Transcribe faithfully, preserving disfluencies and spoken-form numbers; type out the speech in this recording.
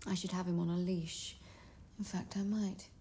I should have him on a leash. In fact, I might.